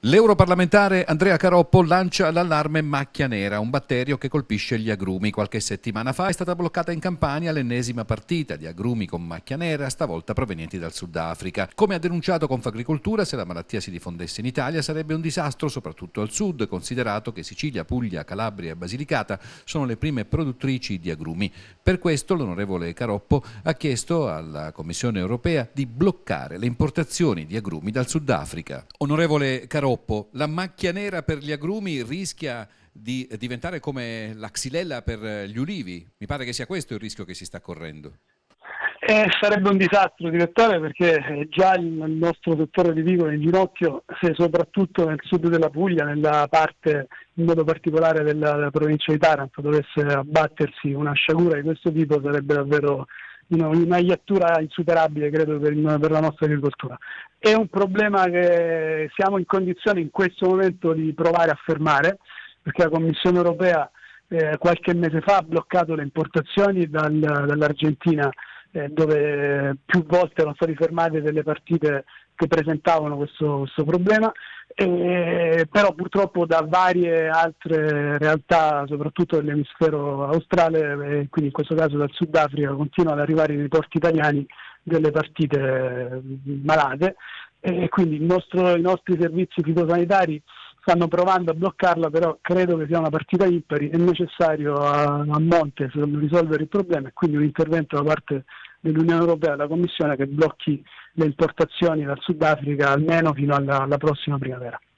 L'europarlamentare Andrea Caroppo lancia l'allarme macchia nera, un batterio che colpisce gli agrumi. Qualche settimana fa è stata bloccata in Campania l'ennesima partita di agrumi con macchia nera, stavolta provenienti dal Sudafrica. Come ha denunciato Confagricoltura, se la malattia si diffondesse in Italia sarebbe un disastro, soprattutto al sud, considerato che Sicilia, Puglia, Calabria e Basilicata sono le prime produttrici di agrumi. Per questo l'onorevole Caroppo ha chiesto alla Commissione europea di bloccare le importazioni di agrumi dal Sudafrica. Onorevole Caroppo, la macchia nera per gli agrumi rischia di diventare come la xylella per gli ulivi. Mi pare che sia questo il rischio che si sta correndo. Sarebbe un disastro, direttore, perché già il nostro settore olivicolo è in ginocchio, se soprattutto nel sud della Puglia, nella parte in modo particolare della provincia di Taranto, dovesse abbattersi una sciagura di questo tipo, sarebbe davvero una iattura insuperabile, credo, per la nostra agricoltura. È un problema che siamo in condizione in questo momento di provare a fermare, perché la Commissione europea qualche mese fa ha bloccato le importazioni dall'Argentina, dove più volte erano state fermate delle partite che presentavano questo problema, però purtroppo da varie altre realtà, soprattutto dell'emisfero australe, quindi in questo caso dal Sudafrica, continuano ad arrivare nei porti italiani delle partite malate, e quindi i nostri servizi fitosanitari stanno provando a bloccarla, però credo che sia una partita impari. È necessario a monte risolvere il problema, e quindi un intervento da parte dell'Unione Europea e della Commissione che blocchi le importazioni dal Sudafrica almeno fino alla prossima primavera.